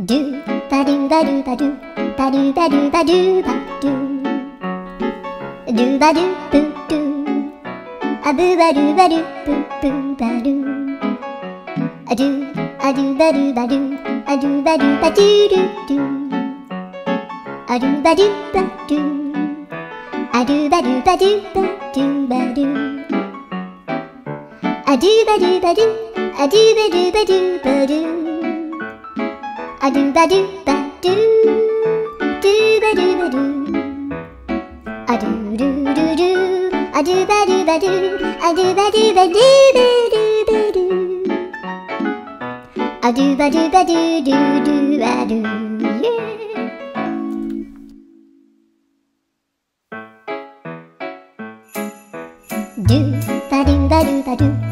Do ba do ba do ba do ba do ba do ba do ba do do ba do boo do a boo ba do ba do boo boo ba do a do ba do ba do a do ba do ba do do do a do ba do ba do a do ba do ba do ba do ba do a do ba do ba do a do ba do ba do ba do a do ba do ba do do ba do ba do a do do do do a do ba do ba do a do ba do ba do ba do ba do a do ba do ba do do do ba do yeah. Do ba do ba do ba do